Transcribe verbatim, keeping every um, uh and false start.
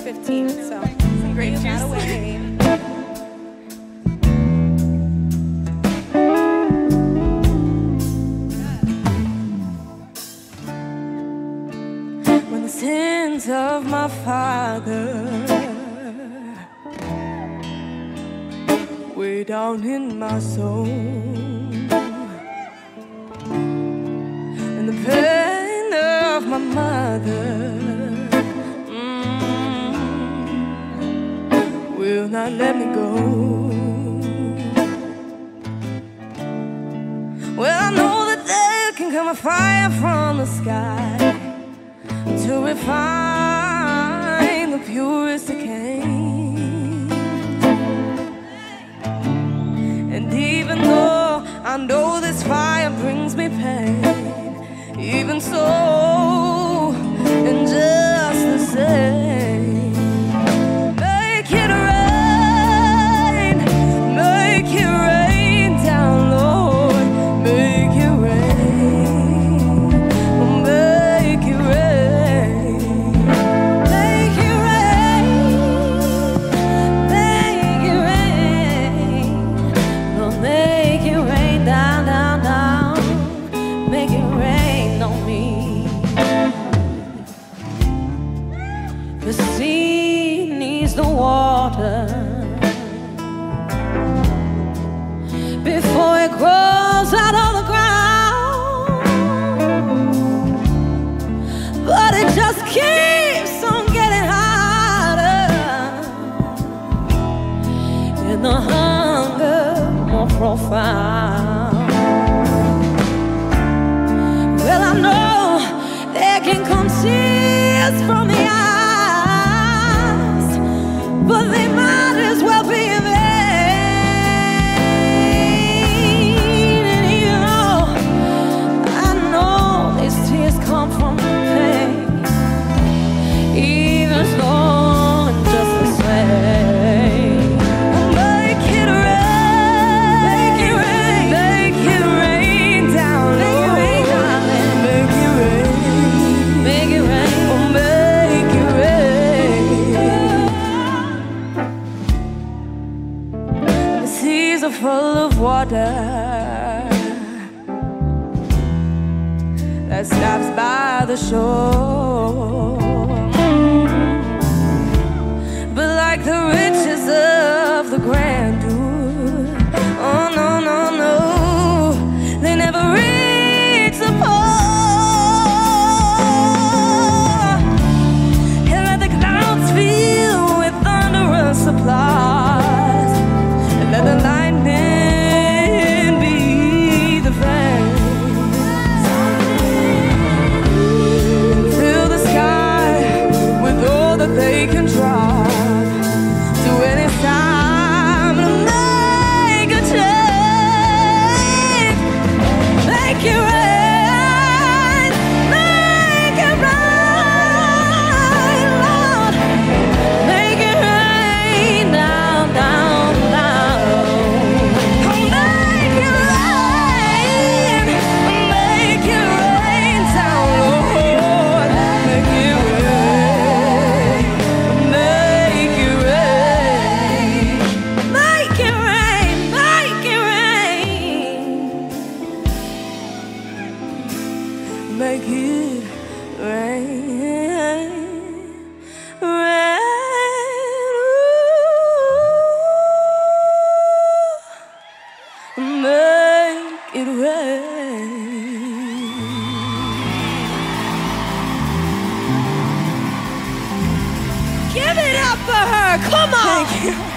fifteen, so some grape juice. When the sins of my father way down in my soul, and the pain of my mother mm, will not let me go. Well, I know that there can come a fire from the sky to refine the purest decay. And even though I know this fire brings me pain, even so, and just the same, make it rain, make it rain down, Lord, make it rain, make it rain, make it rain, make it rain, Lord, make it rain down, down, down, make it rain on me. The sea needs the water before it grows out of the ground, but it just keeps on getting hotter, and the hunger more profound. Well, I know there can come tears from the eyes, but they might as well be in vain. And you know, I know these tears come from pain, even so, and just the same. Make it rain, make it rain, make it rain down, make it rain, darling, make it rain, make it rain, oh, make it rain. The seas are full of water that stops by the shore, but like the riches of the grandeur, oh no, no, no, they never reach the poor. And let the clouds fill with thunderous applause, and let the lightning be the flames, and fill the sky with all that they can drop to any time to make a change. Make it rain, make it rain, Lord, make it rain down, down, down. Oh, make it rain, make it rain down, Lord, make it rain, make it rain, make it rain, make it rain, make it rain, rain, ooh, make it rain. Give it up for her, come on. Thank you.